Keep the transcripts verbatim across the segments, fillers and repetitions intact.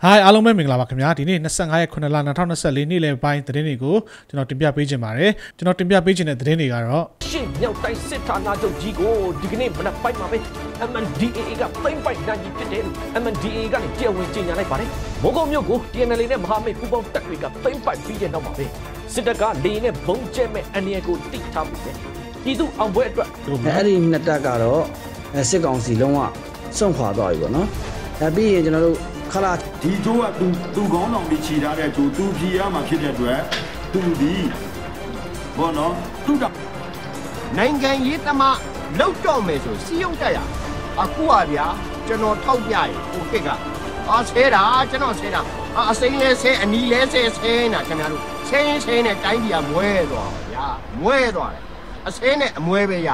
Hi အားလုံးပဲမင်္ဂလာပါခင်ဗျာဒီနေ့twenty-fiveရက်ခုနှစ်လtwenty twenty-fourနေ့လယ်ပိုင်းသတင်းတွေကိုကျွန်တော်တင်ပြပေးခြင်းပါတယ်ကျွန်တော်တင်ပြပေးခြင်းတဲ့သတင်းတွေကတော့ရှင်းမြောက်တိုင်းစစ်ဌာနချုပ်ကြီးကိုဒီကနေ့မနက်ပိုင်းမှာပဲ M N D A A ကသိမ်းပိုက်နိုင်ပြီဖြစ်တယ်လို့ M N D A A ကနေတရားဝင်ကြေညာလိုက်ပါတယ်မိုးကုတ်မြို့ကို T N L A နဲ့မဟာမိတ်ပူးပေါင်းတပ်တွေကသိမ်းပိုက်ပြီးတဲ့နောက်မှာပဲစစ်တပ်ကလေနဲ့ဘုံကျဲမဲ့အန်ရကိုတိထားပြီးတယ်ပြည်သူအောင်ပွဲအတွက်အဲ့ဒီနှစ်တပ်ကတော့စစ်ကောင်စီလုံးဝစွန့်ခွာသွားပြီပေါ့နော်ဒါပြီးရင်ကျွန်တော်တို့ခလာဒီကျိုးကသူသူကောင်းဆောင်ပြီးခြိထားတဲ့ကျိုးသူဖြီရမှာဖြစ်တဲ့အတွက်သူဒီဘောနော်သူကနိုင်ငံရေးသမားလောက်တော့မယ်ဆိုစီးရုံတက်ရအခုပါဗျာကျွန်တော်ထောက်ပြရင်ဟိုခက်ကအာဆဲတာကျွန်တော်ဆဲတာအစိမ်းလဲဆဲအနီလဲဆဲဆဲနေတာခင်ဗျားတို့ဆဲရင်ဆဲနဲ့တိုင်းပြည်ကမွဲသွားပါဗျာမွဲသွားတယ်အဆဲနဲ့အမွဲပဲရ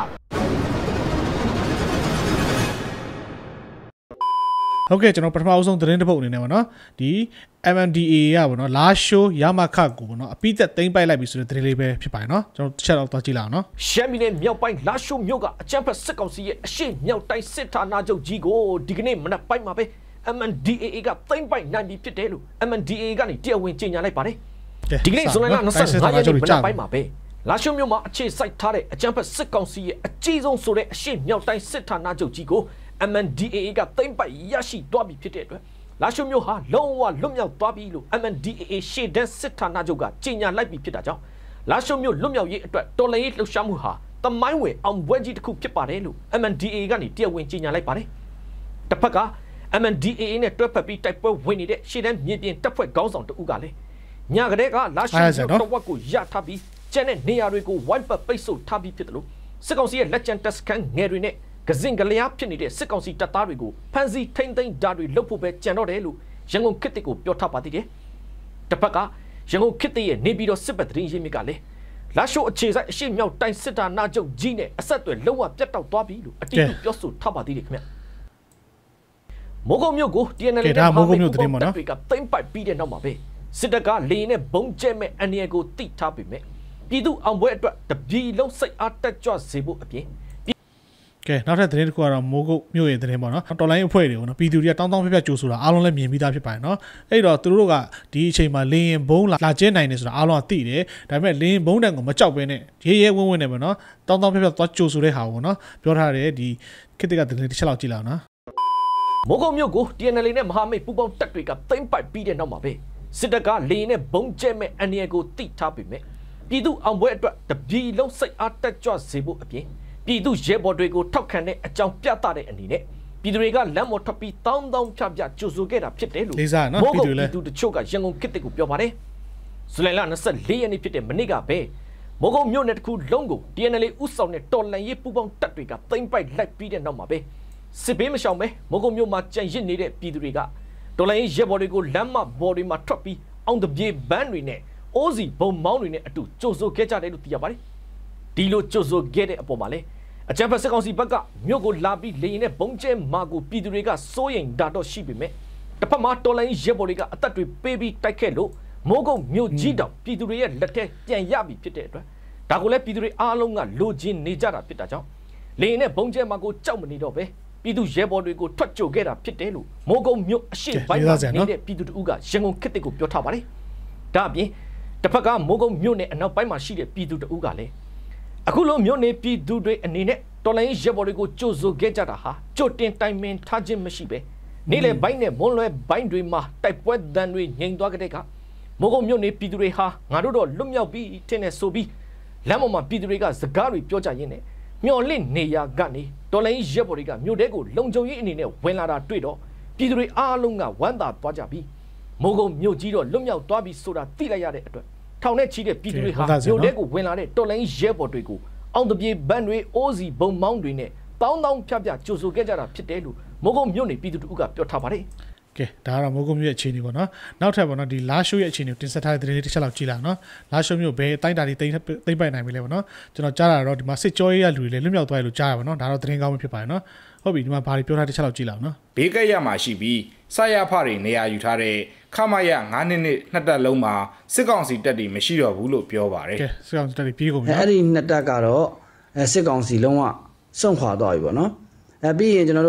ဟုတ်ကဲ့ကျွန်တော်ပထမအဆုံးသတင်းတစ်ပုဒ်အနေနဲ့ပေါ့နော်ဒီ M N D A A ရပေါ့နော်လာရှိုးရမခကိုပေါ့နော်အပိသက်သိမ်းပိုက်လိုက်ပြီဆိုတဲ့သတင်းလေးပဲဖြစ်ပါတယ်နော်ကျွန်တော်တစ်ချက်တော့သွားကြည့်လိုက်အောင်နော်ရှမ်းပြည်နယ်မြောက်ပိုင်းလာရှိုးမြို့ကအကြမ်းဖက်စစ်ကောင်စီရဲ့အရှိမြောက်တိုင်းစစ်ဌာနချုပ်ကြီးကိုဒီကနေ့မနက်ပိုင်းမှာပဲ M N D A A ကသိမ်းပိုက်နိုင်ပြီဖြစ်တယ်လို့ M N D A A ကနေတရားဝင်ကြေညာလိုက်ပါတယ်ဒီကနေ့ဇွန်လtwenty-fiveရက်နေ့မနက်ပိုင်းမှာပဲလာရှိုးမြို့မှာအခြေစိုက်ထားတဲ့အကြမ်းဖက်စစ်ကောင်စီရဲ့အကြီးဆုံးဆိုတဲ့အရှိမြောက်တိုင်းစစ်ဌာနချုပ်ကြီးကို M N D A A ကသိမ်းပိုက်ရရှိသွားပြီဖြစ်တဲ့အတွက်လာရှိုးမြို့ဟာလုံးဝလွတ်မြောက်သွားပြီလို့ M N D A A ရှေ့တန်းစစ်ဌာနချုပ်ကကြေညာလိုက်ပြီဖြစ်တာကြောင့်လာရှိုးမြို့လွတ်မြောက်ရေးအတွက်တော်လှန်ရေးလှုပ်ရှားမှုဟာတမိုင်းဝင်အောင်ပွဲကြီးတစ်ခုဖြစ်ပါတယ်လို့ M N D A A ကနေတရားဝင်ကြေညာလိုက်ပါတယ်တစ်ဖက်က M N D A A နဲ့တွဲဖက်ပြီးတိုက်ပွဲဝင်နေတဲ့ရှေ့တန်းမြေပြင်တပ်ဖွဲ့ခေါင်းဆောင်တဦးကလည်းညကတည်းကလာရှိုးမြို့တော်ဝက်ကိုရထားပြီးကျန်တဲ့နေရာတွေကိုဝိုင်းပတ်ပိတ်ဆို့ထားပြီးဖြစ်တယ်လို့စစ်ကောင်စီရဲ့လက်ကျန်တပ်စခန်းငယ်တွေနဲ့ကစင်ကလျားဖြစ်နေတဲ့စစ်ကောင်စီတပ်သားတွေကိုဖမ်းဆီးထိန်းသိမ်းဓာတ်တွေလုပ်ဖို့ပဲကြံတော့တယ်လို့ရန်ကုန်ခေတ်တစ်ကိုပြောထားပါသေးတယ်။တစ်ဖက်ကရန်ကုန်ခေတ်တစ်ရဲ့နေပြည်တော်စစ်ဘက်သတင်းရင်းမြစ်ကလည်းလာရှိုးအခြေစိုက်အရှိမြောက်တိုင်းစစ်ဌာနချုပ်ကြီးနဲ့အဆက်အသွယ်လုံးဝပြတ်တောက်သွားပြီလို့အတိအကျပြောဆိုထားပါသေးတယ်ခင်ဗျ။မိုးကုတ်မြို့ကို T N L A နဲ့မိုးကုတ်မြို့သတင်းပေါ့နော်တွေကသိမ်းပိုက်ပြီးတဲ့နောက်မှာပဲစစ်တပ်ကလေနဲ့ဘုံကျဲမဲ့အန်ရကိုတိထားပြီးမဲ့ပြည်သူအောင်ပွဲအတွက်တပြည်လုံးစိတ်အားတက်ကြွစေဖို့အပြင်ကဲနောက်ထပ်သတင်းတစ်ခုကတော့မိုးကုတ်မြို့ရဲ့သတင်းပေါ့နော်တော်လိုင်းအဖွဲ့တွေပေါ့နော်ပြည်သူတွေကတောင်းတောင်းပြပြကြိုးဆိုတာအားလုံးလည်းမြင်ပြီးသားဖြစ်ပါတယ်နော်အဲ့တော့သူတို့ကဒီအချိန်မှာလင်းရင်ဘုံလာကျဲနိုင်တယ်ဆိုတာအားလုံးကသိတယ်ဒါပေမဲ့လင်းဘုံတန်ကိုမကြောက်ဘဲနဲ့ရဲရဲဝင်းဝင်းနဲ့ပေါ့နော်တောင်းတောင်းပြပြသွားကြိုးဆိုတဲ့ဟာပေါ့နော်ပြောထားတယ်ဒီခေတ်တကသတင်းတစ်ချက်လောက်ကြည့်လောက်နော်မိုးကုတ်မြို့ကို T N L A နဲ့မဟာမိတ်ပူးပေါင်းတပ်တွေကသိမ်းပိုက်ပြီးတဲ့နောက်မှာပဲစစ်တပ်ကလေနဲ့ဘုံကျဲမဲ့အန်ရကိုတိထားပြီးမဲ့ပြည်သူအောင်ပွဲအတွက်တပြည်လုံးစိတ်အားတက်ကြွစေဖို့အပြင်ပြည်သူရဲဘော်တွေကိုထောက်ခံတဲ့အကြောင်းပြသတဲ့အနေနဲ့ပြည်သူတွေကလမ်းပေါ်ထွက်ပြီးတောင်းတောင်းဖြဖြကြိုဆိုခဲ့တာဖြစ်တယ်လို့မိုးကုတ်ပြည်သူတချို့ကရန်ကုန်ခေတ်တစ်ကိုပြောပါတယ်ဇူလိုင်လtwenty-fourရက်နေ့ဖြစ်တဲ့မနေ့ကပဲမိုးကုတ်မြို့နယ်တစ်ခုလုံးကို T N L A ဥဆောင်တဲ့တော်လှန်ရေးပူးပေါင်းတပ်တွေကသိမ်းပိုက်လိုက်ပြီးတဲ့နောက်မှာပဲစစ်ဘေးမရှောင်ပဲမိုးကုတ်မြို့မှာကြံရစ်နေတဲ့ပြည်သူတွေကတော်လှန်ရေးရဲဘော်တွေကိုလမ်းမပေါ်တွေမှာထွက်ပြီးအောင်တပြေဘန်းတွေနဲ့အိုးစီဘုံမောင်းတွေနဲ့အတူကြိုဆိုခဲ့ကြတယ်လို့သိရပါတယ်ဒီလိုကြိုဆိုခဲ့တဲ့အပေါ်မှာလဲအကြမ်းဖက်စစ်ကောင်စီဘက်ကမြို့ကိုလာပြီးလေရင်နဲ့ဘုံကျဲမာကိုပြည်သူတွေကစိုးရိမ်တာတော့ရှိပေမဲ့တစ်ဖက်မှာတော်လိုင်းရဲဘော်တွေကအသက်တွေပေးပြီးတိုက်ခဲ့လို့မိုးကုတ်မြို့ကြီးတောင်ပြည်သူတွေရဲ့လက်ထဲပြန်ရပြီဖြစ်တဲ့အတွက်ဒါကိုလည်းပြည်သူတွေအားလုံးကလိုချင်နေကြတာဖြစ်တာကြောင့်လေရင်နဲ့ဘုံကျဲမာကိုကြောက်မနေတော့ပဲပြည်သူရဲဘော်တွေကိုထွက်ကြိုခဲ့တာဖြစ်တယ်လို့မိုးကုတ်မြို့အရှိပိုင်းမှာနေတဲ့ပြည်သူတို့ကရန်ကုန်ခေတ်တစ်ကိုပြောထားပါတယ်ဒါအပြင်တစ်ဖက်ကမိုးကုတ်မြို့နယ်အနောက်ပိုင်းမှာရှိတဲ့ပြည်သူတို့ကလည်းအခုလိုမြို့နယ်ပြည်သူတွေအနေနဲ့တော်လိုင်းရဲဘော်တွေကိုကြိုဆိုခဲ့ကြတာဟာကြိုတင်တိုင်ပင်ထားခြင်းမရှိပဲနေ့လေဘိုင်းနဲ့မွန်းလွဲဘိုင်းတွေမှာတိုက်ပွဲတန်တွေငြိမ်သွားတဲ့ကမိုးကုတ်မြို့နယ်ပြည်သူတွေဟာငါတို့တော့လွတ်မြောက်ပြီးထင်နေဆိုပြီးလမ်းပေါ်မှာပြည်သူတွေကစကားတွေပြောကြရင်းနဲ့မျော်လင့်နေရကနေတော်လိုင်းရဲဘော်တွေကမြို့တဲကိုလုံခြုံရေးအနေနဲ့ဝင်လာတာတွေ့တော့ပြည်သူတွေအားလုံးကဝမ်းသာသွားကြပြီးမိုးကုတ်မြို့ကြီးတော့လွတ်မြောက်သွားပြီဆိုတာသိလိုက်ရတဲ့အတွက်ထောင်နဲ့ချီတဲ့ပြည်သူတွေဟာမြို့တဲကိုဝင်လာတဲ့တော်လိုင်းရဲဘော်တွေကိုအောင်တပြေဘန်းတွေအိုးစီဘုံမောင်းတွေနဲ့တောင်းတောင်းဖြဖြကြိုဆိုခဲ့ကြတာဖြစ်တယ်လို့မိုးကုတ်မြို့နယ်ပြည်သူတို့ကပြောထားပါတယ်ကဲဒါကတော့မိုးကုတ်မြို့ရဲ့အခြေအနေပေါ့နော်နောက်ထပ်ပေါ့နော်ဒီလာရှိုးရဲ့အခြေအနေကိုတင်ဆက်ထားတဲ့သတင်းလေးတစ်ချက်လောက်ကြည့်လာနော်လာရှိုးမြို့ဘယ်အတိုင်းတာတွေတိမ့်တိမ့်ပိုက်နိုင်ပြီလဲပေါ့နော်ကျွန်တော်ကြားတာတော့ဒီမှာစစ်ကြောရေးရလူတွေလည်းလွတ်မြောက်သွားတယ်လို့ကြားရပါတော့ဒါတော့သတင်းကောင်းဖြစ်ပါတယ်နော်ဟုတ်ပြီဒီမှာဘာတွေပြောထားတစ်ချက်လောက်ကြည့်လာနော်ဘေးကရမှာရှိပြီးစရဖတွေနေရာယူထားတဲ့ခမရnineနှစ်နှစ်နှစ်တက်လုံးမှာစစ်ကောင်စီတပ်တွေမရှိတော့ဘူးလို့ပြောပါတယ်ကဲစစ်ကောင်စီတပ်တွေပြေးကုန်ပြီအဲ့ဒီနှစ်တက်ကတော့စစ်ကောင်စီလုံးဝစွန့်ခွာသွားပြီပေါ့နော်အဲပြီးရင်ကျွန်တော်တို့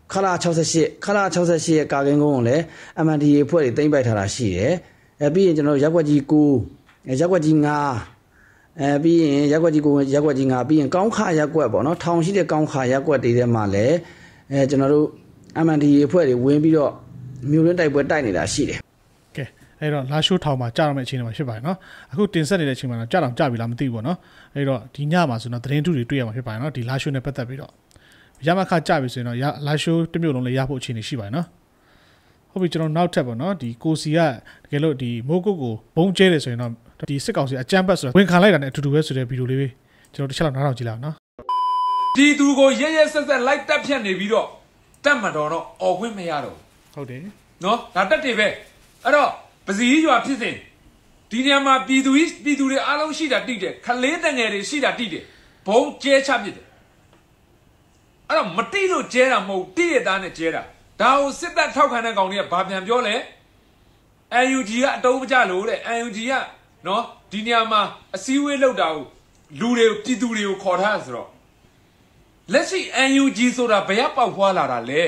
ခလာ၆၈ခလာ၆၈ရဲ့ကာကင်းကုန်းကိုလည်း M N D A အဖွဲ့တွေတင်ပိုက်ထားတာရှိတယ်အဲပြီးရင်ကျွန်တော်ရက်ွက်ကြီး၉ရက်ွက်ကြီး၅အဲပြီးရင်ရက်ွက်ကြီး၉ရက်ွက်ကြီး၅ပြီးရင်ကောင်းခရက်ွက်ပေါ့နော်ထောင်ရှိတဲ့ကောင်းခရက်ွက်တွေထဲမှာလည်းအဲကျွန်တော်တို့ M N D A အဖွဲ့တွေဝင်ပြီးတော့မြို့ရင်းတိုက်ပွဲတိုက်နေတာရှိတယ်ကဲအဲ့တော့လာရှိုးထောင်မှာကြာတော့မယ့်အချိန်တွေမှာဖြစ်ပါတယ်နော်အခုတင်ဆက်နေတဲ့အချိန်မှာတော့ကြာတော့ကြာပြီလားမသိဘူးပေါ့နော်အဲ့တော့ဒီညမှာဆိုတော့သတင်းထုတွေတွေ့ရမှာဖြစ်ပါတယ်နော်ဒီလာရှိုးနဲ့ပတ်သက်ပြီးတော့ရမခကြပြီဆိုရင်တော့လာရှိုးတစ်မျိုးလုံးလည်းရဖို့အခြေအနေရှိပါတယ်နော်ဟုတ်ပြီကျွန်တော်နောက်ထပ်ပေါ့နော်ဒီကိုစီကတကယ်လို့ဒီမိုးကုတ်ကိုဘုံကျဲတယ်ဆိုရင်တော့ဒီစစ်ကောင်စီအကြမ်းဖက်ဆိုတော့ဝင်ခံလိုက်တာနဲ့အတူတူပဲဆိုတဲ့ဗီဒီယိုလေးပဲကျွန်တော်တစ်ချက်လောက်နားထောင်ကြည့်လိုက်အောင်နော်ဒီသူကိုရဲရဲဆက်ဆက်လိုက်တက်ဖြတ်နေပြီးတော့တက်မတော်တော့អော်ခွင့်မရတော့ဟုတ်တယ်နော်ဒါတက်တယ်ပဲအဲ့တော့ပစီကြီးရွာဖြစ်စဉ်ဒီနေရာမှာပြည်သူကြီးပြည်သူတွေအားလုံးရှိတာတိတယ်ခလေးတငယ်တွေရှိတာတိတယ်ဘုံကျဲချဖြစ်တယ်အဲ့တော့မတိလို့ကျဲတာမဟုတ်တိရသားနဲ့ကျဲတာဒါကိုစစ်တပ်ထောက်ခံတဲ့ကောင်တွေကဘာပြန်ပြောလဲ N U G ကအတုံးမကြလို့တဲ့ N U G ကနော်ဒီနေရာမှာအစည်းအဝေးလုပ်တာကိုလူတွေကိုပြည်သူတွေကိုခေါ်ထားဆိုတော့လက်ရှိ N U G ဆိုတာဘယ်ပေါက်ဖွာလာတာလဲ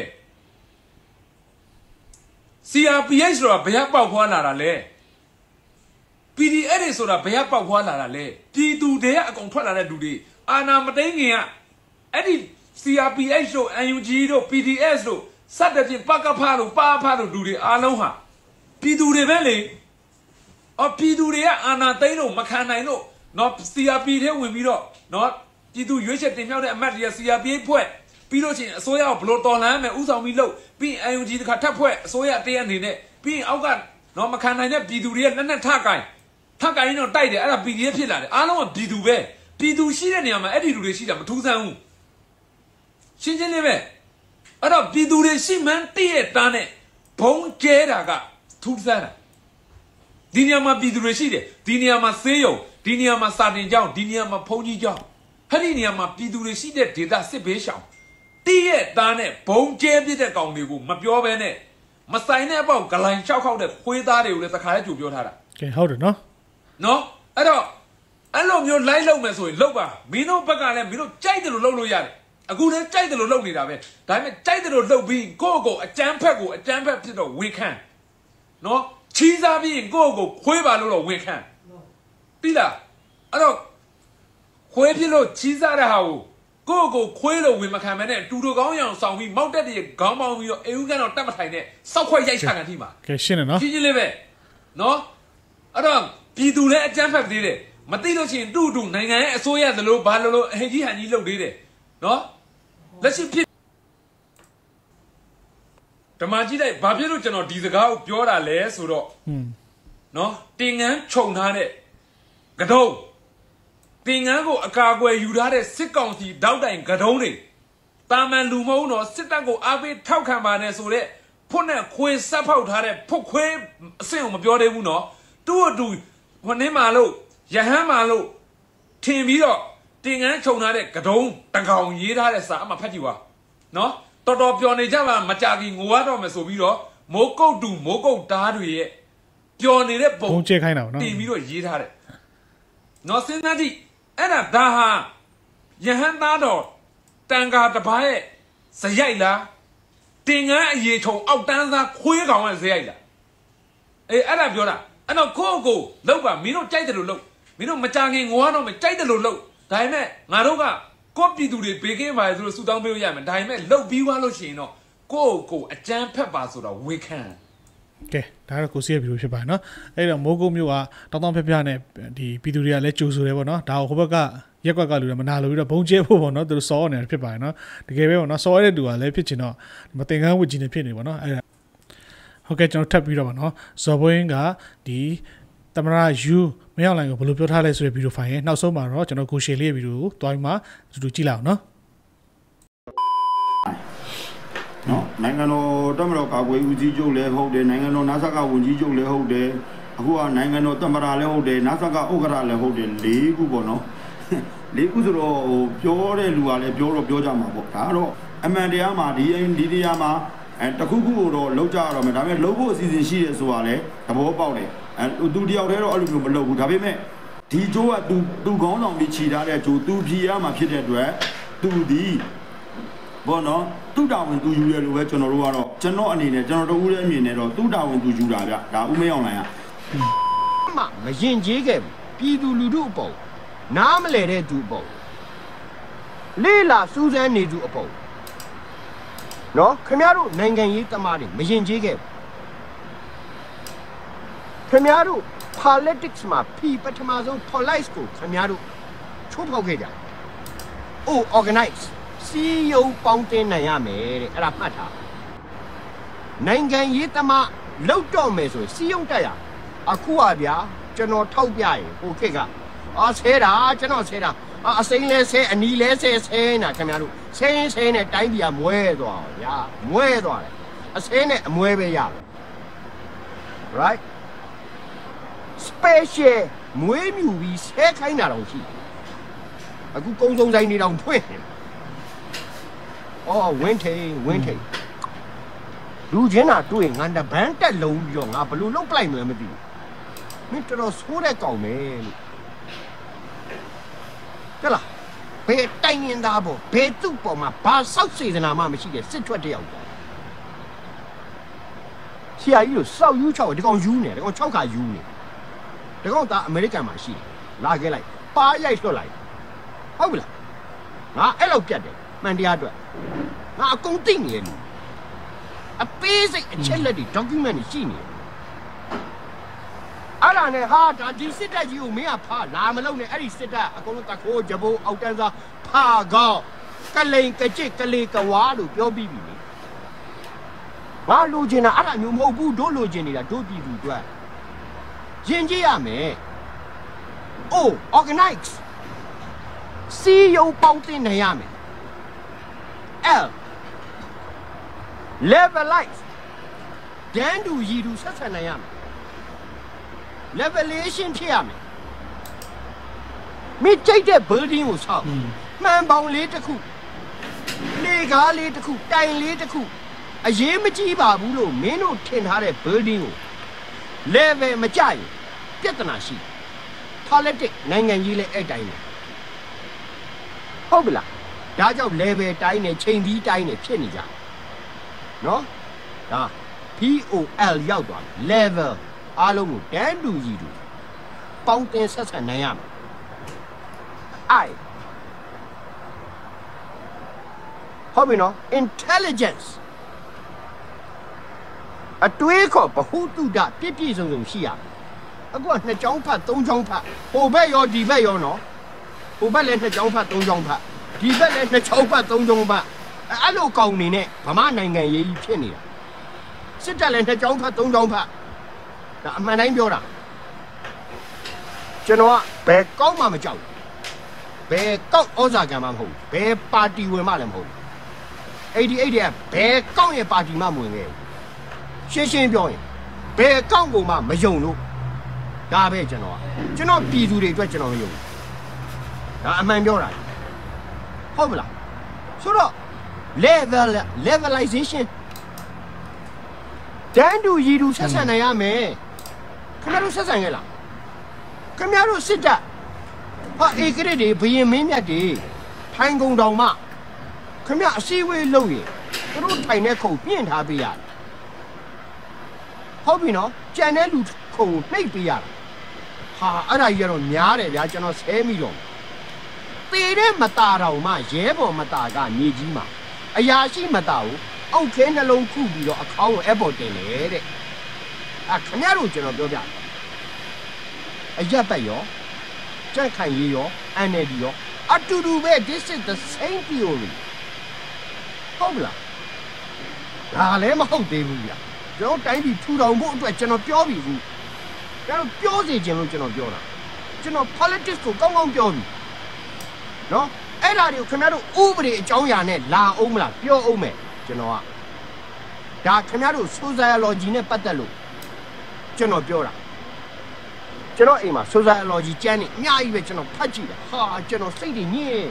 C R P H ဆိုတာဘယ်ပေါက်ဖွာလာတာလဲ P D F တွေဆိုတာဘယ်ပေါက်ဖွာလာတာလဲပြည်သူတွေကအကုန်ထွက်လာတဲ့လူတွေအာဏာမသိမ်းခင်ကအဲ့ဒီ C R P H တို့ N U G တို့ P D S တို့စတဲ့ပြင်ပကဖားတို့ပါဖားတို့လူတွေအားလုံးဟာပြည်သူတွေပဲလေအော်ပြည်သူတွေကအာဏာသိမ်းလို့မခံနိုင်လို့နော် C R P ထဲဝင်ပြီးတော့နော်ပြည်သူရွေးချယ်တင်မြှောက်တဲ့အမတ်တွေက C R P ဖွဲ့ပြီးလို့ချင်းအစိုးရကိုဘလို့တော်လှန်မယ်ဥဆောင်ပြီးလို့ပြီး N U G တခါထပ်ဖွဲ့အစိုးရတရားအနေနဲ့ပြီးအောက်ကနော်မခံနိုင်တဲ့ပြည်သူတွေကလက်နက်ထကင်ထကင်တော့တိုက်တယ်အဲ့ဒါ P D F ဖြစ်လာတယ်အားလုံးကပြည်သူပဲပြည်သူရှိတဲ့နေရာမှာအဲ့ဒီလူတွေရှိတာမထူးဆန်းဘူးရှင်းရှင်းလေးပဲအဲ့တော့ပြည်သူတွေရှိမှန်းတည့်ရတာနဲ့ဘုံကျဲတာကထူးဆန်းတာဒီနေရာမှာပြည်သူတွေရှိတယ်ဒီနေရာမှာဆေးရုံဒီနေရာမှာစာတင်ကျောင်းဒီနေရာမှာဘုံကြီးကျောင်းအဲ့ဒီနေရာမှာပြည်သူတွေရှိတဲ့ဒေသစစ်ဘေးရှောင်တည့်ရတာနဲ့ဘုံကျဲပြတဲ့ကောင်တွေကိုမပြောဘဲနဲ့မဆိုင်တဲ့အပေါက်ဂလိုင်း၆ခေါက်တဲ့ခွေးသားတွေကိုလည်းတခါလဲကြိုပြောထားတာကဲဟုတ်တယ်နော်နော်အဲ့တော့အဲ့လိုမျိုးလိုက်လုပ်မယ်ဆိုရင်လုပ်ပါမင်းတို့ဘက်ကလည်းမင်းတို့ကြိုက်တယ်လို့လုပ်လို့ရတယ်အခုလည်းကြိုက်တယ်လို့လုပ်နေတာပဲဒါပေမဲ့ကြိုက်တယ်လို့လုပ်ပြီးကိုယ့်ကိုအကြမ်းဖက်ကိုအကြမ်းဖက်ဖြစ်တော့ဝေခံနော်ချီးစားပြီးကိုယ့်ကိုခွေးပါလို့တော့ဝေခံပြီလားအဲ့တော့ခွေးဖြစ်လို့ချီးစားတဲ့ဟာကိုကိုယ့်ကိုခွေးလို့ဝင်မခံမနဲ့တူတူကောင်းရအောင်ဆောင်ပြီးမောက်တက်တွေခေါင်းပေါင်းပြီးတော့အေဦးကန်တော့တတ်မထိုင်နဲ့စောက်ခွက်ရိုက်ချခံထိမှာကဲရှင်းတယ်နော်ရှင်းရှင်းလေးပဲနော်အဲ့တော့ပြည်သူလည်းအကြမ်းဖက်သေးတယ်မသိလို့ရှိရင်တူတူနိုင်ငံရဲ့အစိုးရသလိုဘာလို့လို့အဟိကြီးဟန်ကြီးလုပ်သေးတယ်နော်လက်ရှိဖြစ်ဓမ္မကြီးလိုက်ဘာဖြစ်လို့ကျွန်တော်ဒီစကားကိုပြောတာလဲဆိုတော့နော်တင်ငန်းခြုံထားတဲ့ကတုံးတင်ငန်းကိုအကာအကွယ်ယူထားတဲ့စစ်ကောင်စီတောက်တိုင်ကတုံးတွေတာမန်လူမဟုတ်တော့စစ်တပ်ကိုအားပေးထောက်ခံပါနဲ့ဆိုတဲ့ဖွတ်နဲ့ခွေဆက်ဖောက်ထားတဲ့ဖွတ်ခွေးအဆင့်ကိုမပြောသေးဘူးနော်တူ့အတူခொနှင်းမာလို့ရဟန်းမာလို့ထင်ပြီးတော့တင်ငန်းခြုံထားတဲ့ကတုံးတကောင်ရေးထားတဲ့စာအမှဖတ်ကြည့်ပါနော်တော်တော်ပျော်နေကြပါမကြခင်ငိုရတော့မယ်ဆိုပြီးတော့မိုးကုတ်တူမိုးကုတ်သားတွေရဲ့ပျော်နေတဲ့ပုံဘုံကျဲခိုင်းတာပေါ့နော်တင်ပြီးတော့ရေးထားတယ်နော်စဉ်းစားကြည့်အဲ့ဒါဒါဟာယဟန်သားတော်တန်ခါတပားရဲ့ဇရိုက်လားတင်ငန်းအရေထုံအောက်တန်းသားခွေးကောင်ရဲ့ဇရိုက်လားအေးအဲ့ဒါပြောတာအဲ့တော့ကိုယ့်ကိုလောက်ပါမင်းတို့ကြိုက်တယ်လို့လောက်မင်းတို့မကြခင်ငိုရတော့မယ်ကြိုက်တယ်လို့လောက်ဒါပေမဲ့ငါတို့ကကိုယ့်ပြည်သူတွေဘေးကင်းပါလေဆိုလို့ဆူတောင်းပေးလို့ရမယ်ဒါပေမဲ့လှုပ်ပြီးွားလို့ရှိရင်တော့ကိုယ့်ကိုအကြမ်းဖက်ပါဆိုတော့ဝေခံကဲဒါကတော့ကိုစီရဲ့ဗီဒီယိုဖြစ်ပါတယ်နော်အဲ့တော့မိုးကုတ်မြို့ကတောင်းတောင်းဖျက်ဖျက်နဲ့ဒီပြည်သူတွေကလည်းကြိုဆိုတယ်ပေါ့နော်ဒါကိုဟိုဘက်ကရက်ကွက်ကလူတွေမနာလို့ပြီးတော့ဘုံကျဲဖို့ပေါ့နော်သူတို့စောနေတာဖြစ်ပါတယ်နော်တကယ်ပဲပေါ့နော်စောရတဲ့သူကလည်းဖြစ်ချင်တော့မတင်ကန်းဝစ်ကြီးနေဖြစ်နေပေါ့နော်အဲ့ဒါဟုတ်ကဲ့ကျွန်တော်ထပ်ပြီးတော့ပါနော်ဇော်ဘွင်းကဒီတမရယူမရောက်နိုင်ကိုဘယ်လိုပြောထားလဲဆိုတဲ့ဗီဒီယိုဖိုင်ရဲ့နောက်ဆုံးမှာတော့ကျွန်တော်ကိုရှေလေးရဲ့ဗီဒီယိုကိုတွားပြီးမှတူတူကြည့်လိုက်အောင်နော်နော်နိုင်ငံတော်တမတော်ကာကွယ်ဦးစီးချုပ်လည်းဟုတ်တယ်နိုင်ငံတော်နာဆကဝန်ကြီးချုပ်လည်းဟုတ်တယ်အခုကနိုင်ငံတော်တမရလည်းဟုတ်တယ်နာဆကဥက္ကဋ္ဌလည်းဟုတ်တယ်လေးခုပေါ့နော်လေးခုဆိုတော့ဟိုပြောတဲ့လူကလည်းပြောတော့ပြောကြမှာပေါ့ဒါကတော့အမှန်တရားမှာဒီဒီတရားမှာအဲတခုခုတော့လောက်ကြရတော့မယ်ဒါပေမဲ့လှုပ်ဖို့အစီအစဉ်ရှိတယ်ဆိုတာလည်းသဘောပေါက်တယ်အဲသူတယောက်တည်းတော့အဲ့လိုမျိုးမလုပ်ဘူးဒါပေမဲ့ဒီကျိုးကသူသူခေါင်းဆောင်ပြီးခြိထားတဲ့ကျိုးသူဖြီရမှာဖြစ်တဲ့အတွက်သူဒီဘောနော်သူ့တာဝန်သူယူတယ်လို့ပဲကျွန်တော်တို့ကတော့ကျွန်တော်အနေနဲ့ကျွန်တော်တို့ဦးရဲ့အမြင်နဲ့တော့သူ့တာဝန်သူယူတာဗျဒါဦးမင်းအောင်လိုင်းကမမရင်ကြီးခဲ့ပြည်သူလူထုအပေါ်နားမလဲတဲ့သူအပေါ်လေးလာစူးစမ်းနေသူအပေါ်နော်ခင်ဗျားတို့နိုင်ငံရေးသမားတွေမရင်ကြီးခဲ့ခင်ဗျားတို့ politics မှာဖီပထမဆုံး police ကိုခင်ဗျားတို့ချိုးဖောက်ခဲ့ကြတယ်။ Oh organize စီယုံပေါင်းတင်နိုင်ရမယ်တဲ့အဲ့ဒါမှတ်ထား။နိုင်ငံရေးသမားလောက်တော့မယ်ဆိုစီယုံတက်ရအခုอ่ะဗျာကျွန်တော်ထောက်ပြရင်ဟိုခေတ်ကအာဆဲတာကျွန်တော်ဆဲတာအစိမ်းလဲဆဲအနီလဲဆဲဆဲနာခင်ဗျားတို့ဆဲဆဲနဲ့တိုင်းပြည်ကမွဲသွားဗျာမွဲသွားတယ်အဆဲနဲ့အမွဲပဲရတယ် right special မွေးမြူပြီးဆဲခိုင်းတာတော့ရှိအခုကုန်းစုံဆိုင်နေတော့ဖွင့်အော်ဝင်းထိန်ဝင်းထိန်လူချင်းတာတွေ့ငါတပန်းတက်လုံးပြီးတော့ငါဘလို့လုတ်ပလိုက်မှမသိဘူးမင်းတော်တော်ဆိုးတဲ့ကောင်ပဲလို့ကြလားဘယ်တိုင်ရင်သားပေါ့ဘယ်သူ့ပေါ်မှာဘာဆောက်စေတနာမှမရှိတဲ့စစ်ထွက်တဲ့ယောက်ပေါ့ဆရာကြီးတို့စောက်ယူးချောက်ဒီကောင်ယူးနေဒီကောင်၆ခါယူးနေဒီကောင်သားအမေရိကန်မှာရှိတယ်လာခဲ့လိုက်ပါရိုက်လွှတ်လိုက်ဟုတ်ပြီလားငါအဲ့လောက်ပြတ်တယ်မှန်တရားအတွက်ငါအကုန်သိနေရလူအပေးစိတ်အချက်လက်တွေ document တွေရှိနေတယ်အဲ့ဒါနဲ့ဟာဒါဒီစစ်တပ်ကြီးကိုမင်းကဖားလာမလို့နဲ့အဲ့ဒီစစ်တပ်အကုန်လုံးတခိုးကြဘိုးအောက်တန်းစားဖာကောက်ကလိန်ကကြစ်ကလေးကဝါလို့ပြောပြီးပြီလေဘာလိုချင်တာအဲ့ဒါမျိုးမဟုတ်ဘူးတို့လိုချင်နေတာတို့ပြည်သူအတွက်ရင်ကြည့်ရမယ် Oh organize စီယုံပေါင်းတင်နေရမယ် L levelize ဒန်တူရီတူဆက်ဆံနိုင်ရမယ် levelation ဖြစ်ရမယ်မိကြိတ်တဲ့ building ကိုဆောက်မှန်ပေါင်းလေးတစ်ခုလေကားလေးတစ်ခုတိုင်လေးတစ်ခုအရေးမကြီးပါဘူးလို့မင်းတို့ထင်ထားတဲ့ building ကို level မကြရင်ပြဿနာရှိ politics နိုင်ငံကြီးလည်းအဲ့တိုင်းပဲဟုတ်ပြီလားဒါကြောင့် level တိုင်းနဲ့ချိန်ပြီးတိုင်းနဲ့ဖြစ်နေကြနော်ဒါ P O L ရောက်သွား level အားလုံးကိုတန်းတူကြီးတူပေါင်းတင်ဆက်ဆံနိုင်ရမယ် I ဟုတ်ပြီနော် intelligence အတွေးခေါ်ဗဟုသုတပြည့်ပြည့်စုံစုံရှိရမယ်အခုကနှစ်ချောင်းဖတ်သုံးချောင်းဖတ်ဟိုဘက်ရောဒီဘက်ရောနော်ဟိုဘက်လည်းနှစ်ချောင်းဖတ်သုံးချောင်းဖတ်ဒီဘက်လည်းနှစ်ချောင်းဖတ်သုံးချောင်းဖတ်အဲ့လိုကောင်နေနဲ့ဗမာနိုင်ငံရေးကြီးဖြစ်နေတာစစ်တပ်လည်းနှစ်ချောင်းဖတ်သုံးချောင်းဖတ်ဒါအမှန်တိုင်းပြောတာကျွန်တော်ကဘယ်ကောက်မှမကြောက်ဘယ်ကောက်ဩဇာကံမှမဟုတ်ဘယ်ပါတီဝင်မှလည်းမဟုတ်အဲ့ဒီအဲ့ဒီကဘယ်ကောက်ရဲ့ပါတီမှမဝင်ခဲ့ရှင်းရှင်းပြောရင်ဘယ်ကောက်ကိုမှမယုံလို့ဒါပဲကျွန်တော်ကကျွန်တော်ပြည်သူတွေအတွက်ကျွန်တော်မယုံဒါအမှန်ပြောတာဟုတ်မလားဆိုတော့ level levelization တန်းတူရည်တူဆက်ဆံနိုင်ရမယ်ခင်ဗျားတို့ဆက်ဆံခဲ့လားခင်ဗျားတို့စစ်တပ်ဟာအေကရစ်တွေဘရင်မင်းမြတ်တွေထိုင်ကုန်တောင်မှခင်ဗျားအစည်းအဝေးလုပ်ရင်သူတို့ထိုင်တဲ့ခုံပြင့်ထားပေးရတယ်ဟုတ်ပြီနော်ကြံတဲ့လူခုံနှိပ်ပေးရတယ်ဟာအဲ့ဒါကြီးကတော့များတယ်ဗျာကျွန်တော်ဆဲမိတော့သေတဲ့မตาတော်မှရဲဘော်မตาကနေကြီးမှာအရာရှိမตาကိုအောက်ခဲနှလုံးခုပြီးတော့အခေါင်းကိုအပေါ်တင်တယ်တဲ့အဲခင်ဗျားတို့ကျွန်တော်ပြောပြအရက်ပတ်ရောကြက်ခိုင်ရေးရော N L D ရောအတူတူပဲ this is the same theory ဟုတ်လားဒါလည်းမဟုတ်သေးဘူးဗျာကျွန်တော်တိုင်းပြည်ထူထောင်ဖို့အတွက်ကျွန်တော်ပြောပြီဘူးကျွန်တော်ပြောစီခြင်းလို့ကျွန်တော်ပြောတာကျွန်တော် politics ကိုကောင်းကောင်းပြောပြီနော်အဲ့ဒါတွေကိုခင်ဗျားတို့ဥပဒေအကြောင်းအရာနဲ့လာအောင်မလားပြောအောင်မယ်ကျွန်တော်ကဒါခင်ဗျားတို့ sociology နဲ့ပတ်သက်လို့ကျွန်တော်ပြောတာကျွန်တော်အိမ်မှာ sociology ကျမ်းနေအများကြီးပဲကျွန်တော်ဖတ်ကြည့်တယ်ဟာကျွန်တော်စိတ်တွေညစ်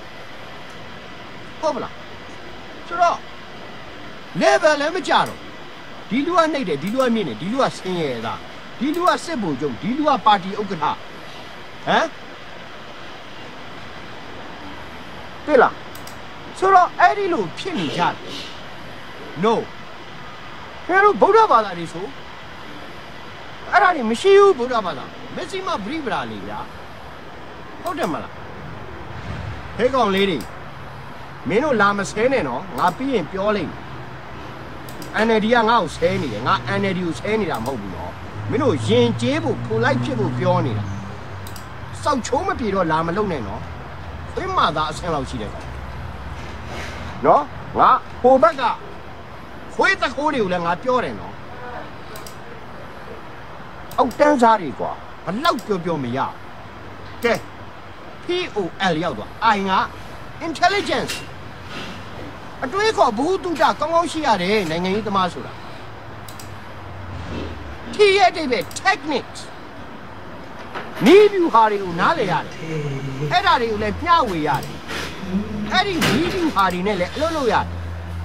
ဟုတ်မလားဆိုတော့ level လည်းမကြတော့ဒီလူကနှိပ်တယ်ဒီလူကမြင့်တယ်ဒီလူကဆင်းရဲတာဒီလူကစစ်ဗိုလ်ချုပ်ဒီလူကပါတီဥက္ကဋ္ဌဟမ်တွေ့လားဆိုတော့အဲ့ဒီလိုဖြစ်နေကြတယ် no ခင်ဗျားတို့ဗုဒ္ဓဘာသာတွေဆိုအဲ့ဒါတွေမရှိဘူးဗုဒ္ဓဘာသာမက်ဆီမဘရိဗရာလေးဗျာဟုတ်တယ်မလားဟဲ့ကောင်လေးတွေမင်းတို့လာမဆဲနဲ့နော်ငါပြီးရင်ပြောလိုက် N L D ကငါ့ကိုဆဲနေတယ်ငါ N L D ကိုဆဲနေတာမဟုတ်ဘူးနော်မင်းတို့ရင်ကျေးဖို့ဖိုလိုက်ဖြစ်ဖို့ပြောနေတာစောက်ချိုးမပြေတော့လာမလုံနဲ့နော်ခွင်းမာသားအဆင်းလောက်ရှိတယ်ကောင်နော်ငါဟိုဘက်ကခွေးတခိုးတွေကိုလည်းငါပြောတယ်နော်အောက်တန်းစားတွေကွာဘလောက်ပြောပြောမရကဲ P O L ရောက်သွား I ငါ intelligence အတွေးခေါ်ဘူးတုဒကောင်းကောင်းရှိရတယ်နိုင်ငံရေးသမားဆိုတာ T ရဲ့အဓိပ္ပာယ် techniques နီးဗျူဟာတွေကိုနားလည်ရတယ်အဲ့ဒါတွေကိုလည်းမျှဝေရတယ်အဲ့ဒီနီးဗျူဟာတွေနဲ့လည်းအလုပ်လုပ်ရတယ်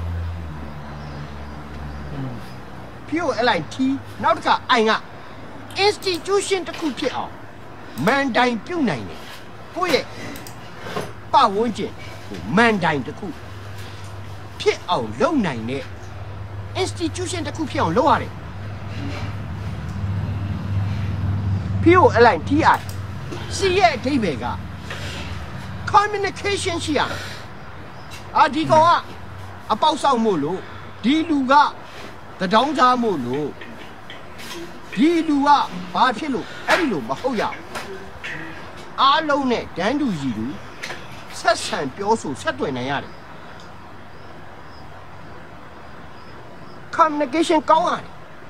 P O L I T နောက်တစ်ခါ I ငါ institution တစ်ခုဖြစ်အောင်မန်တိုင်ပြုတ်နိုင်တယ်ကိုယ့်ရဲ့ပတ်ဝန်းကျင်မန်တိုင်တစ်ခုဖြစ်အောင်လုပ်နိုင်တဲ့ institution တစ်ခုဖြစ်အောင်လုပ်ရတယ် P O L I T I C ရဲ့အဓိပ္ပာယ်က communication ရှိရမယ်အာဒီကောင်ကအပေါက်ဆောက်မို့လို့ဒီလူကတဒေါင်းစားမို့လို့ဒီလူကဘာဖြစ်လို့အဲ့ဒီလိုမဟုတ်ရအားလုံးနဲ့တန်းတူကြီးလူဆက်ဆံပြောဆိုဆက်သွယ်နိုင်ရတယ် communication ကောင်းရတယ်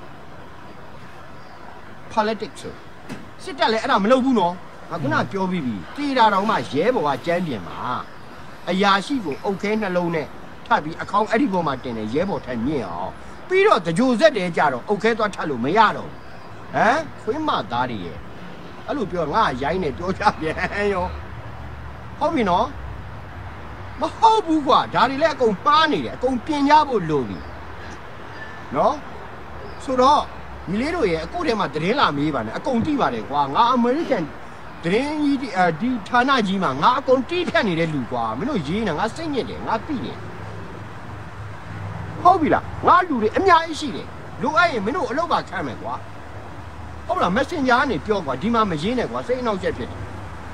politics စစ်တပ်လည်းအဲ့ဒါမလုပ်ဘူးနော်ငါခုနပြောပြီးပြီတေးတာတောင်မှရဲဘော်ကကြမ်းပြင်မှာအရာရှိကိုအုတ်ခဲနှလုံးနဲ့ထပ်ပြီးအခေါင်းအဲ့ဒီပေါ်မှာတင်တယ်ရဲဘော်ထက်မြင့်အောင်ပြီးတော့တကြိုဆက်တယ်ကြတော့အုတ်ခဲသွားထပ်လို့မရတော့ဟမ်ခွင်းမသားတွေရဲ့အဲ့လိုပြောငါရိုင်းနေပြောချပြန်ရောဟုတ်ပြီနော်မဟုတ်ဘူးကွာဒါတွေလည်းအကုန်ပါနေတယ်အကုန်ပြင်ကြဖို့လိုပြီနော်ဆိုတော့ဒီလေးတို့ရဲ့အခုတည်းမှာသတင်းလာမေးပါနဲ့အကုန်တိပါတယ်ကွာငါအမေရိကန်သတင်းကြီးဒီဒီဌာနကြီးမှာငါအကုန်တိဖြတ်နေတဲ့လူကွာမင်းတို့ရေးနေငါစိတ်ညစ်တယ်ငါသိတယ်ဟုတ်ပြီလားငါလူတွေအများကြီးရှိတယ်လိုအပ်ရင်မင်းတို့အလုပ်ပါခံမယ်ကွာဟုတ်လား messenger ကနေပြောကွာဒီမှာမရေးနဲ့ကွာစိတ်အနှောက်အယှက်ဖြစ်တယ်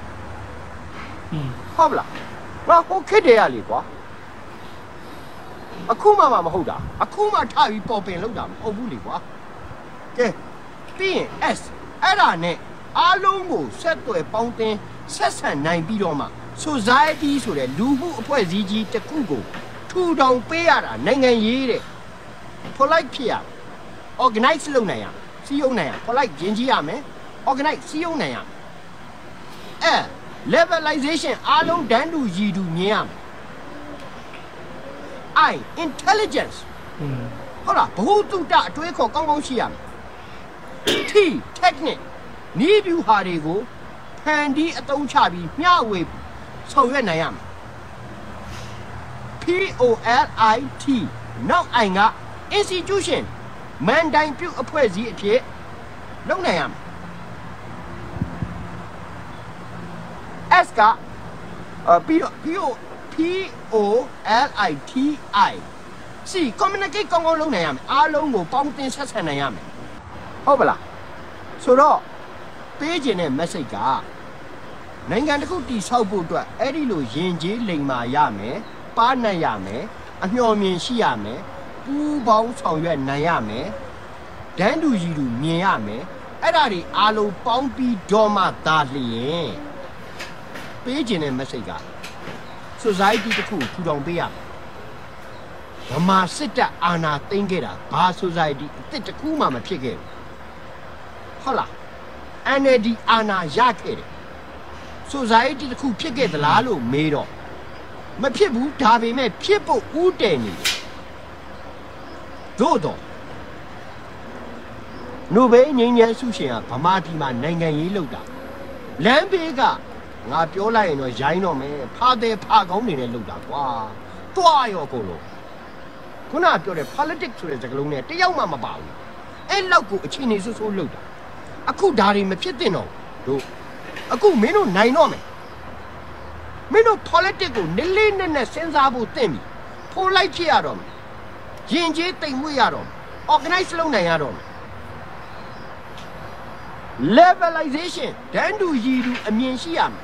ဟုတ်လားငါဟိုခက်တယ်ရလေကွာအခုမှမဟုတ်တာအခုမှထပြီးပေါ်ပင်လောက်တာမဟုတ်ဘူးလေကွာကဲပြီးရင် S အဲ့ဒါနဲ့အားလုံးကိုဆက်သွယ်ပေါင်းတင်ဆက်ဆံနိုင်ပြီးတော့မှ society ဆိုတဲ့လူမှုအဖွဲ့အစည်းကြီးတစ်ခုကိုထူထောင်ပေးရတာနိုင်ငံရေးတဲ့ polite ဖြစ်ရ organize လုပ်နိုင်ရစီယုံနိုင်ရ polite ဂျင်းကြီးရမယ် organize စီယုံနိုင်ရအဲ levelization အားလုံးတန်းတူရည်တူမြင်ရမယ် I intelligence ဟုတ်လားဘဟုတုတအတွေးခေါ်ကောင်းကောင်းရှိရမယ် T technique နီးဗျူဟာတွေကိုဖန်တီးအသုံးချပြီးမျှဝေဆောင်ရွက်နိုင်ရမယ် P O L I T နောက် I က institution မန်တိုင်ပြုအဖွဲ့အစည်းအဖြစ်လုပ်နိုင်ရမယ် S ကပြီးတော့ P O P O L I T I C communicate ကောင်းကောင်းလုပ်နိုင်ရမယ်အားလုံးကိုပေါင်းတင်ဆက်ဆံနိုင်ရမယ်ဟုတ်ပါလားဆိုတော့ပေးခြင်းတဲ့ message ကနိုင်ငံတစ်ခုတည်ဆောက်ဖို့အတွက်အဲ့ဒီလိုယဉ်ကျေးလိမ္မာရမယ်ပါးနှံ့ရမယ်အမျှော်မြင်ရှိရမယ်ပူးပေါင်းဆောင်ရွက်နိုင်ရမယ်ဒန်းတူကြီးတူမြင်ရမယ်အဲ့ဒါတွေအားလုံးပေါင်းပြီးတော့မှသာလျင်ပေးခြင်းတဲ့ message က society တစ်ခုထူထောင်ပေးရမယ်ဗမာစစ်တပ်အာဏာသိမ်းခဲ့တာဘာ society အစ်စ်တစ်ခုမှမဖြစ်ခဲ့ဘူးဟုတ်လား N L D အာဏာရခဲ့တယ် society တစ်ခုဖြစ်ခဲ့သလားလို့မေးတော့မဖြစ်ဘူးဒါပေမဲ့ဖြစ်ဖို့ဥတည်နေတယ်သို့တော့နိုဘယ်ငြိမ်းချမ်းဆုရှင်ကဗမာပြည်မှာနိုင်ငံရေးလုပ်တာလမ်းဘေးကငါပြောလိုက်ရင်တော့ရိုင်းတော့မယ်ဖားတဲ့ဖားကောင်းနေနဲ့လုပ်တာကွာတွားရောကိုလို့ခုနပြောတဲ့ politics ဆိုတဲ့စကားလုံးနဲ့တယောက်မှမပါဘူးအဲ့လောက်ကိုအချိန်နေဆိုးဆိုးလုပ်တာအခုဒါတွေမဖြစ်သင့်တော့တို့အခုမင်းတို့နိုင်တော့မယ်မင်းတို့ politics ကိုနည်းလေးနဲ့နဲ့စဉ်းစားဖို့သင့်ပြီဖိုးလိုက်ဖြစ်ရတော့မယ်ရင်ကျေးတိမ်မွေ့ရတော့မယ် organize လုပ်နိုင်ရတော့မယ် levelization တန်းတူရည်တူအမြင်ရှိရမယ်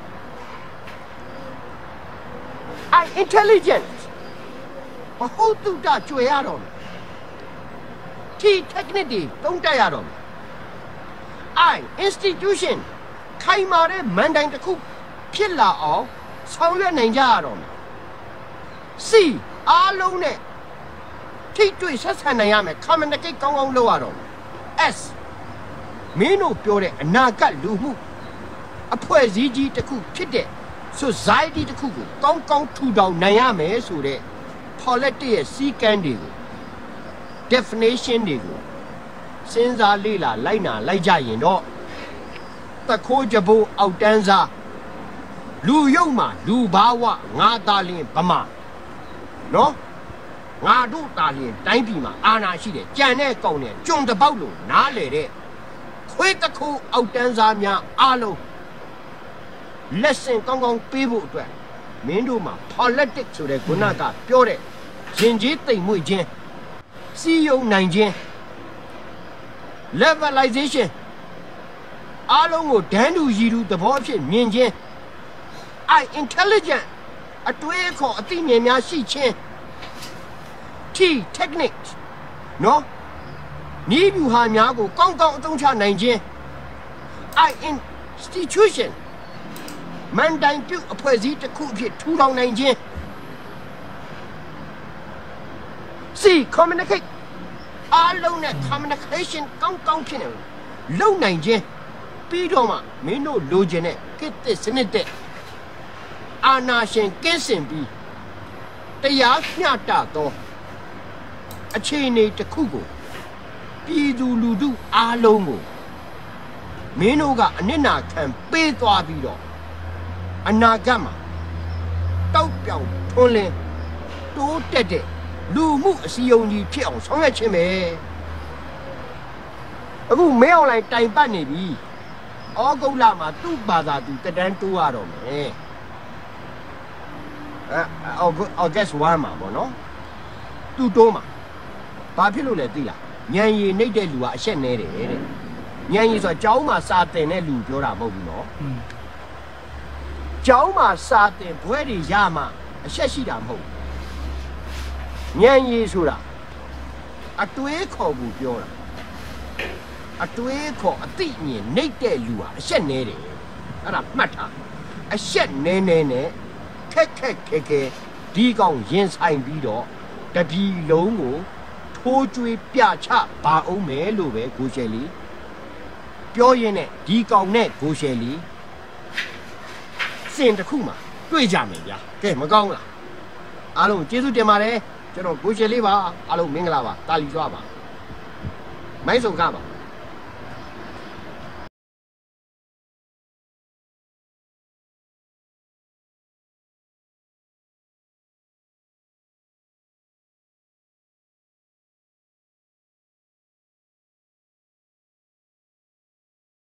I intelligent ဘဟုတ်တုတကြွယ်ရတော့မယ် T technique တွေသုံးတတ်ရတော့မယ် I institution ခိုင်မာတဲ့မန်တိုင်တစ်ခုဖြစ်လာအောင်ဆောင်ရွက်နိုင်ကြရတော့မယ် C အားလုံးနဲ့ထိတွေ့ဆက်ဆံနိုင်ရမယ် communicate ကောင်းကောင်းလုပ်ရတော့မယ် S မင်းတို့ပြောတဲ့အနာဂတ်လူမှုအဖွဲ့အစည်းကြီးတစ်ခုဖြစ်တဲ့ society တစ်ခုကိုကောင်းကောင်းထူထောင်နိုင်ရမယ်ဆိုတဲ့ politics ရဲ့စည်းကမ်းတွေကို definition တွေကိုစဉ်းစားလေ့လာလိုက်နာလိုက်ကြရင်တော့တခိုးကြဘိုးအောက်တန်းစားလူယုံမှာလူဘာဝငါသားလင်းဗမာနော်ငါတို့သားလင်းတိုင်းပြည်မှာအာဏာရှိတယ်ကြံတဲ့ကောင်နဲ့ကြုံတပေါက်လို့နားလေတဲ့ခွေးတခိုးအောက်တန်းစားများအားလုံးလက်ဆင့်ကောင်းကောင်းပေးဖို့အတွက်မင်းတို့မှာ politics ဆိုတဲ့ခုနကပြောတဲ့ရင်ကြီးတိမ်မွေ့ခြင်းစီယုံနိုင်ခြင်း levelization အားလုံးကိုဒန်းတူရည်တူသဘောအဖြစ်မြင်ခြင်း I intelligent အတွေးခေါ်အသိဉာဏ်များရှိခြင်း T technique နော်ဤဗျူဟာများကိုကောင်းကောင်းအသုံးချနိုင်ခြင်း I institution မန်တိုင်ပြုအဖွဲ့အစည်းတစ်ခုအဖြစ်ထူထောင်နိုင်ခြင်း C communicate အားလုံးနဲ့ communication ကောင်းကောင်းဖြစ်နေလုံနိုင်ခြင်းပြီးတော့မှမင်းတို့လိုချင်တဲ့ကိစ္စစနစ်တဲ့အာနာရှင်ကင်းစင်ပြီးတရားမျှတသောအခြေအနေတစ်ခုကိုပြည်သူလူထုအားလုံးကိုမင်းတို့ကအနစ်နာခံပေးသွားပြီးတော့အနာဂတ်မှာတောက်ပြောင်ထွန်းလင်းတိုးတက်တဲ့လူမှုအစည်းအဝေးကြီးဖြစ်အောင်ဆောင်ရွက်ခြင်းပဲအခုမဲအွန်လိုင်းတိုင်ပတ်နေပြီဩဂုတ်လမှာသူ့ဘာသာသူတက်တန်းတိုးရတော့မယ်အဲအော်အော်ဂက်စ်oneမှာပေါ့နော်သူ့တိုးမှာဘာဖြစ်လို့လဲသိလားညံရည်နှိပ်တဲ့လူကအရှက်နဲတယ်တဲ့ညံရည်ဆိုတာကျောင်းမှာစာတင်တဲ့လူပြောတာမဟုတ်ဘူးနော်ကျောင်းမှာစာတင်ဘွဲတွေရမှအရှက်ရှိတာမဟုတ်ညံရည်ဆိုတာအတွေးခေါ်ဘူးပြောတာအတွေးခေါ်အသိဉာဏ်နှိပ်တဲ့လူဟာအရှက်နဲတယ်အဲ့ဒါမှတ်ထားအရှက်နဲနဲနဲ့ခက်ခက်ခဲခဲဒီကောင်ရင်ဆိုင်ပြီးတော့တပြည်လုံးကိုထိုးကျွေးပြချပါအောင်မယ်လို့ပဲကိုရှယ်လီပြောရင်းနဲ့ဒီကောင်နဲ့ကိုရှယ်လီစင်တစ်ခုမှတွေ့ကြမယ်ဗျာကဲမကောင်းလားအားလုံးကျေးဇူးတင်ပါတယ်ကျွန်တော်ကိုရှယ်လီပါအားလုံးမင်္ဂလာပါတာလီစွာပါမိုင်းစုံကားပါ